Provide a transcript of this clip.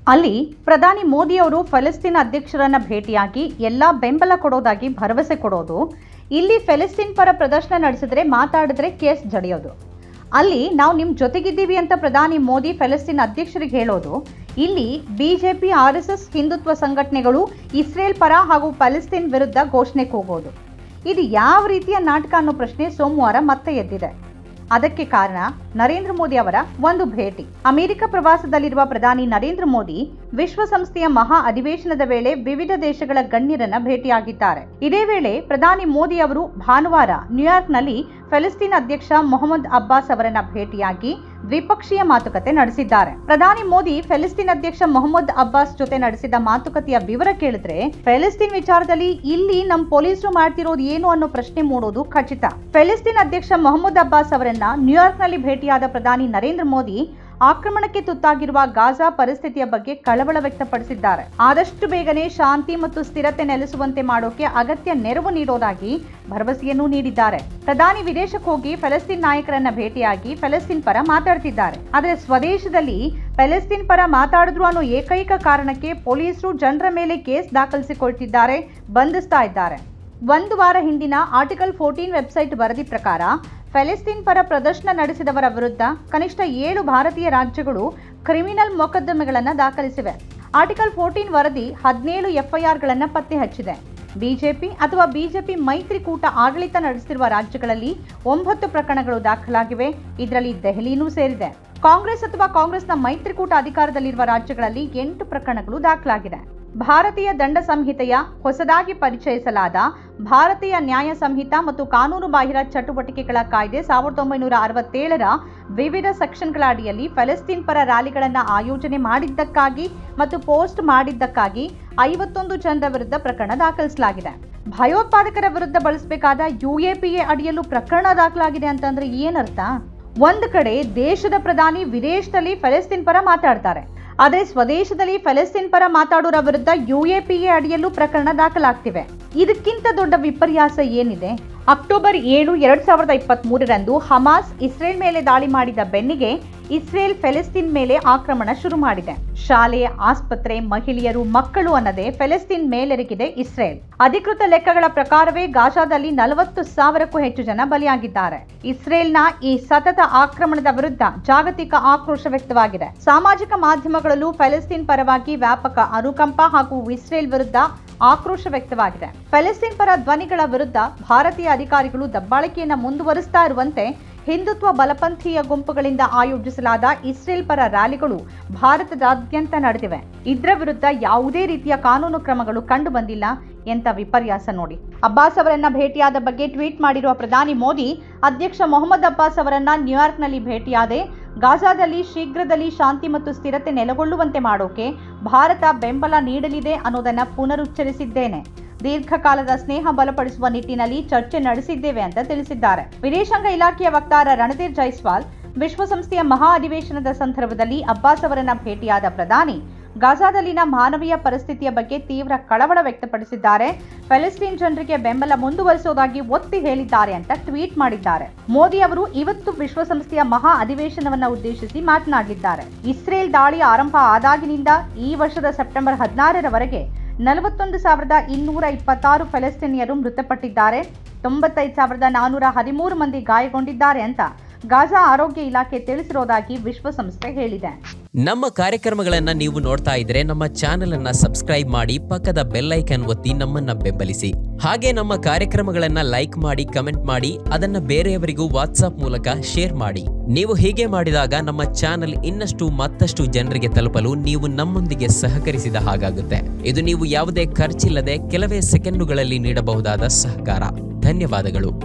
ಅಲ್ಲಿ ಪ್ರಧಾನಿ ಮೋದಿ ಅವರು ಫಲಸ್ತೀನ್ ಅಧ್ಯಕ್ಷರನ್ನ ಭೇಟಿಯಾಗಿ ಎಲ್ಲ ಬೆಂಬಲ ಕೊಡೋದಾಗಿ ಭರವಸೆ ಕೊಡೋದು, ಇಲ್ಲಿ ಫಲಸ್ತೀನ್ ಪರ ಪ್ರದರ್ಶನ ನಡೆಸಿದ್ರೆ ಮಾತಾಡಿದ್ರೆ ಕೇಸ್ ಜಡಿಯೋದು. ಅಲ್ಲಿ ನಾವು ನಿಮ್ಮ ಜೊತೆಗಿದ್ದೀವಿ ಅಂತ ಪ್ರಧಾನಿ ಮೋದಿ ಫಲಸ್ತೀನ್ ಅಧ್ಯಕ್ಷರಿಗೆ ಹೇಳೋದು, ಇಲ್ಲಿ ಬಿಜೆಪಿ ಆರ್ಎಸ್ಎಸ್ ಹಿಂದುತ್ವ ಸಂಘಟನೆಗಳು ಇಸ್ರೇಲ್ ಪರ ಹಾಗೂ ಫಲಸ್ತೀನ್ ವಿರುದ್ಧ ಘೋಷಣೆ ಕೂಗೋದು. ಇದು ಯಾವ ರೀತಿಯ ನಾಟಕ ಅನ್ನೋ ಪ್ರಶ್ನೆ ಸೋಮವಾರ ಮತ್ತೆ ಎದ್ದಿದೆ. ಅದಕ್ಕೆ ಕಾರಣ ನರೇಂದ್ರ ಮೋದಿ ಅವರ ಒಂದು ಭೇಟಿ. ಅಮೆರಿಕ ಪ್ರವಾಸದಲ್ಲಿರುವ ಪ್ರಧಾನಿ ನರೇಂದ್ರ ಮೋದಿ ವಿಶ್ವಸಂಸ್ಥೆಯ ಮಹಾ ಅಧಿವೇಶನದ ವೇಳೆ ವಿವಿಧ ದೇಶಗಳ ಗಣ್ಯರನ್ನ ಭೇಟಿಯಾಗಿದ್ದಾರೆ. ಇದೇ ವೇಳೆ ಪ್ರಧಾನಿ ಮೋದಿ ಅವರು ಭಾನುವಾರ ನ್ಯೂಯಾರ್ಕ್ನಲ್ಲಿ ಫಲಸ್ತೀನ್ ಅಧ್ಯಕ್ಷ ಮೊಹಮ್ಮದ್ ಅಬ್ಬಾಸ್ ಅವರನ್ನ ಭೇಟಿಯಾಗಿ ದ್ವಿಪಕ್ಷೀಯ ಮಾತುಕತೆ ನಡೆಸಿದ್ದಾರೆ. ಪ್ರಧಾನಿ ಮೋದಿ ಫಲಸ್ತೀನ್ ಅಧ್ಯಕ್ಷ ಮೊಹಮ್ಮದ್ ಅಬ್ಬಾಸ್ ಜೊತೆ ನಡೆಸಿದ ಮಾತುಕತೆಯ ವಿವರ ಕೇಳಿದ್ರೆ ಫಲಸ್ತೀನ್ ವಿಚಾರದಲ್ಲಿ ಇಲ್ಲಿ ನಮ್ಮ ಪೊಲೀಸರು ಮಾಡ್ತಿರೋದು ಏನು ಅನ್ನೋ ಪ್ರಶ್ನೆ ಮೂಡೋದು ಖಚಿತ. ಫಲಸ್ತೀನ್ ಅಧ್ಯಕ್ಷ ಮೊಹಮ್ಮದ್ ಅಬ್ಬಾಸ್ ಅವರನ್ನ ನ್ಯೂಯಾರ್ಕ್ನಲ್ಲಿ ಭೇಟಿಯಾದ ಪ್ರಧಾನಿ ನರೇಂದ್ರ ಮೋದಿ ಆಕ್ರಮಣಕ್ಕೆ ತುತ್ತಾಗಿರುವ ಗಾಜಾ ಪರಿಸ್ಥಿತಿಯ ಬಗ್ಗೆ ಕಳವಳ ವ್ಯಕ್ತಪಡಿಸಿದ್ದಾರೆ. ಆದಷ್ಟು ಬೇಗನೆ ಶಾಂತಿ ಮತ್ತು ಸ್ಥಿರತೆ ನೆಲೆಸುವಂತೆ ಮಾಡೋಕೆ ಅಗತ್ಯ ನೆರವು ನೀಡೋದಾಗಿ ಭರವಸೆಯನ್ನೂ ನೀಡಿದ್ದಾರೆ. ಪ್ರಧಾನಿ ವಿದೇಶಕ್ಕೆ ಹೋಗಿ ಫಲಸ್ತೀನ್ ನಾಯಕರನ್ನ ಭೇಟಿಯಾಗಿ ಫಲಸ್ತೀನ್ ಪರ ಮಾತಾಡ್ತಿದ್ದಾರೆ. ಆದರೆ ಸ್ವದೇಶದಲ್ಲಿ ಫಲಸ್ತೀನ್ ಪರ ಮಾತಾಡಿದ್ರು ಅನ್ನೋ ಏಕೈಕ ಕಾರಣಕ್ಕೆ ಪೊಲೀಸರು ಜನರ ಮೇಲೆ ಕೇಸ್ ದಾಖಲಿಸಿಕೊಳ್ತಿದ್ದಾರೆ, ಬಂಧಿಸ್ತಾ ಇದ್ದಾರೆ. ಒಂದು ವಾರ ಹಿಂದಿನ ಆರ್ಟಿಕಲ್ 14 ವೆಬ್ಸೈಟ್ ವರದಿ ಪ್ರಕಾರ ಫಲಸ್ತೀನ್ ಪರ ಪ್ರದರ್ಶನ ನಡೆಸಿದವರ ವಿರುದ್ಧ ಕನಿಷ್ಠ 7 ಭಾರತೀಯ ರಾಜ್ಯಗಳು ಕ್ರಿಮಿನಲ್ ಮೊಕದ್ದಮೆಗಳನ್ನು ದಾಖಲಿಸಿವೆ. ಆರ್ಟಿಕಲ್ 14 ವರದಿ 17 ಎಫ್ಐಆರ್ಗಳನ್ನು ಪತ್ತೆ ಹಚ್ಚಿದೆ. ಬಿಜೆಪಿ ಅಥವಾ ಬಿಜೆಪಿ ಮೈತ್ರಿಕೂಟ ಆಡಳಿತ ನಡೆಸುತ್ತಿರುವ ರಾಜ್ಯಗಳಲ್ಲಿ 9 ಪ್ರಕರಣಗಳು ದಾಖಲಾಗಿವೆ. ಇದರಲ್ಲಿ ದೆಹಲಿನೂ ಸೇರಿದೆ. ಕಾಂಗ್ರೆಸ್ ಅಥವಾ ಕಾಂಗ್ರೆಸ್ನ ಮೈತ್ರಿಕೂಟ ಅಧಿಕಾರದಲ್ಲಿರುವ ರಾಜ್ಯಗಳಲ್ಲಿ 8 ಪ್ರಕರಣಗಳು ದಾಖಲಾಗಿದೆ. ಭಾರತೀಯ ದಂಡ ಸಂಹಿತೆಯ ಹೊಸದಾಗಿ ಪರಿಚಯಿಸಲಾದ ಭಾರತೀಯ ನ್ಯಾಯ ಸಂಹಿತ ಮತ್ತು ಕಾನೂನು ಬಾಹಿರ ಚಟುವಟಿಕೆಗಳ ಕಾಯ್ದೆ 1967ರ ವಿವಿಧ ಸೆಕ್ಷನ್ಗಳ ಅಡಿಯಲ್ಲಿ ಫಲಸ್ತೀನ್ ಪರ ರ್ಯಾಲಿಗಳನ್ನು ಆಯೋಜನೆ ಮಾಡಿದ್ದಕ್ಕಾಗಿ ಮತ್ತು ಪೋಸ್ಟ್ ಮಾಡಿದ್ದಕ್ಕಾಗಿ 51 ಜನರ ವಿರುದ್ಧ ಪ್ರಕರಣ ದಾಖಲಿಸಲಾಗಿದೆ. ಭಯೋತ್ಪಾದಕರ ವಿರುದ್ಧ ಬಳಸಬೇಕಾದ UAPA ಅಡಿಯಲ್ಲೂ ಪ್ರಕರಣ ದಾಖಲಾಗಿದೆ ಅಂತಂದ್ರೆ ಏನರ್ಥ? ಒಂದು ಕಡೆ ದೇಶದ ಪ್ರಧಾನಿ ವಿದೇಶದಲ್ಲಿ ಫಲಸ್ತೀನ್ ಪರ ಮಾತಾಡ್ತಾರೆ, ಆದರೆ ಸ್ವದೇಶದಲ್ಲಿ ಫಲಸ್ತೀನ್ ಪರ ಮಾತಾಡೋರ ವಿರುದ್ಧ UAPA ಅಡಿಯಲ್ಲೂ ಪ್ರಕರಣ ದಾಖಲಾಗ್ತಿವೆ. ಇದಕ್ಕಿಂತ ದೊಡ್ಡ ವಿಪರ್ಯಾಸ ಏನಿದೆ? ಅಕ್ಟೋಬರ್ 7, 2023ರಂದು ಹಮಾಸ್ ಇಸ್ರೇಲ್ ಮೇಲೆ ದಾಳಿ ಮಾಡಿದ ಬೆನ್ನಿಗೆ ಇಸ್ರೇಲ್ ಫಲಸ್ತೀನ್ ಮೇಲೆ ಆಕ್ರಮಣ ಶುರು ಮಾಡಿದೆ. ಶಾಲೆ, ಆಸ್ಪತ್ರೆ, ಮಹಿಳೆಯರು, ಮಕ್ಕಳು ಅನ್ನದೇ ಫಲಸ್ತೀನ್ ಮೇಲೆರಗಿದೆ ಇಸ್ರೇಲ್. ಅಧಿಕೃತ ಲೆಕ್ಕಗಳ ಪ್ರಕಾರವೇ ಗಾಜಾದಲ್ಲಿ 40,000ಕ್ಕೂ ಹೆಚ್ಚು ಜನ ಬಲಿಯಾಗಿದ್ದಾರೆ. ಇಸ್ರೇಲ್ನ ಈ ಸತತ ಆಕ್ರಮಣದ ವಿರುದ್ಧ ಜಾಗತಿಕ ಆಕ್ರೋಶ ವ್ಯಕ್ತವಾಗಿದೆ. ಸಾಮಾಜಿಕ ಮಾಧ್ಯಮಗಳಲ್ಲೂ ಫಲಸ್ತೀನ್ ಪರವಾಗಿ ವ್ಯಾಪಕ ಅನುಕಂಪ ಹಾಗೂ ಇಸ್ರೇಲ್ ವಿರುದ್ಧ ಆಕ್ರೋಶ ವ್ಯಕ್ತವಾಗಿದೆ. ಫಲಸ್ತೀನ್ ಪರ ಧ್ವನಿಗಳ ವಿರುದ್ಧ ಭಾರತೀಯ ಅಧಿಕಾರಿಗಳು ದಬ್ಬಾಳಿಕೆಯನ್ನು ಮುಂದುವರಿಸ್ತಾ ಇರುವಂತೆ ಹಿಂದುತ್ವ ಬಲಪಂಥೀಯ ಗುಂಪುಗಳಿಂದ ಆಯೋಜಿಸಲಾದ ಇಸ್ರೇಲ್ ಪರ ರ್ಯಾಲಿಗಳು ಭಾರತದಾದ್ಯಂತ ನಡೆದಿವೆ. ಇದರ ವಿರುದ್ಧ ಯಾವುದೇ ರೀತಿಯ ಕಾನೂನು ಕ್ರಮಗಳು ಕಂಡು ಬಂದಿಲ್ಲ. ಎಂತ ವಿಪರ್ಯಾಸ ನೋಡಿ. ಅಬ್ಬಾಸ್ ಅವರನ್ನ ಭೇಟಿಯಾದ ಬಗ್ಗೆ ಟ್ವೀಟ್ ಮಾಡಿರುವ ಪ್ರಧಾನಿ ಮೋದಿ, ಅಧ್ಯಕ್ಷ ಮೊಹಮ್ಮದ್ ಅಬ್ಬಾಸ್ ಅವರನ್ನ ನ್ಯೂಯಾರ್ಕ್ನಲ್ಲಿ ಭೇಟಿಯಾದೆ. ಗಾಜಾದಲ್ಲಿ ಶೀಘ್ರದಲ್ಲಿ ಶಾಂತಿ ಮತ್ತು ಸ್ಥಿರತೆ ನೆಲೆಗೊಳ್ಳುವಂತೆ ಮಾಡೋಕೆ ಭಾರತ ಬೆಂಬಲ ನೀಡಲಿದೆ ಅನ್ನೋದನ್ನ ಪುನರುಚ್ಚರಿಸಿದ್ದೇನೆ. ದೀರ್ಘಕಾಲದ ಸ್ನೇಹ ಬಲಪಡಿಸುವ ನಿಟ್ಟಿನಲ್ಲಿ ಚರ್ಚೆ ನಡೆಸಿದ್ದೇವೆ ಅಂತ ತಿಳಿಸಿದ್ದಾರೆ. ವಿದೇಶಾಂಗ ಇಲಾಖೆಯ ವಕ್ತಾರ ರಣಧೀರ್ ಜೈಸ್ವಾಲ್ ವಿಶ್ವಸಂಸ್ಥೆಯ ಮಹಾ ಅಧಿವೇಶನದ ಸಂದರ್ಭದಲ್ಲಿ ಅಬ್ಬಾಸ್ ಅವರನ್ನ ಭೇಟಿಯಾದ ಪ್ರಧಾನಿ ಗಾಜಾದಲ್ಲಿನ ಮಾನವೀಯ ಪರಿಸ್ಥಿತಿಯ ಬಗ್ಗೆ ತೀವ್ರ ಕಳವಳ ವ್ಯಕ್ತಪಡಿಸಿದ್ದಾರೆ. ಫಲಸ್ತೀನ್ ಜನರಿಗೆ ಬೆಂಬಲ ಮುಂದುವರಿಸುವುದಾಗಿ ಒತ್ತಿ ಹೇಳಿದ್ದಾರೆ ಅಂತ ಟ್ವೀಟ್ ಮಾಡಿದ್ದಾರೆ. ಮೋದಿ ಅವರು ಇವತ್ತು ವಿಶ್ವಸಂಸ್ಥೆಯ ಮಹಾ ಅಧಿವೇಶನವನ್ನು ಉದ್ದೇಶಿಸಿ ಮಾತನಾಡಲಿದ್ದಾರೆ. ಇಸ್ರೇಲ್ ದಾಳಿ ಆರಂಭ ಆದಾಗಿನಿಂದ ಈ ವರ್ಷದ ಸೆಪ್ಟೆಂಬರ್ 16ರವರೆಗೆ 41,226 ಫಲಸ್ತೀನಿಯರು ಮೃತಪಟ್ಟಿದ್ದಾರೆ. 95,413 ಮಂದಿ ಗಾಯಗೊಂಡಿದ್ದಾರೆ ಅಂತ ಗಾಜಾ ಆರೋಗ್ಯ ಇಲಾಖೆ ತಿಳಿಸಿರೋದಾಗಿ ವಿಶ್ವಸಂಸ್ಥೆ ಹೇಳಿದೆ. ನಮ್ಮ ಕಾರ್ಯಕ್ರಮಗಳನ್ನ ನೀವು ನೋಡ್ತಾ ಇದ್ರೆ ನಮ್ಮ ಚಾನೆಲ್ ಅನ್ನ ಸಬ್ಸ್ಕ್ರೈಬ್ ಮಾಡಿ, ಪಕ್ಕದ ಬೆಲ್ ಐಕಾನ್ ಒತ್ತಿ ನಮ್ಮನ್ನ ಬೆಂಬಲಿಸಿ. ಹಾಗೆ ನಮ್ಮ ಕಾರ್ಯಕ್ರಮಗಳನ್ನ ಲೈಕ್ ಮಾಡಿ, ಕಮೆಂಟ್ ಮಾಡಿ, ಅದನ್ನ ಬೇರೆಯವರಿಗೂ ವಾಟ್ಸ್ಆಪ್ ಮೂಲಕ ಶೇರ್ ಮಾಡಿ. ನೀವು ಹೀಗೆ ಮಾಡಿದಾಗ ನಮ್ಮ ಚಾನೆಲ್ ಇನ್ನಷ್ಟು ಮತ್ತಷ್ಟು ಜನರಿಗೆ ತಲುಪಲು ನೀವು ನಮ್ಮೊಂದಿಗೆ ಸಹಕರಿಸಿದ ಹಾಗಾಗುತ್ತೆ. ಇದು ನೀವು ಯಾವುದೇ ಖರ್ಚಿಲ್ಲದೆ ಕೆಲವೇ ಸೆಕೆಂಡುಗಳಲ್ಲಿ ನೀಡಬಹುದಾದ ಸಹಕಾರ. ಧನ್ಯವಾದಗಳು.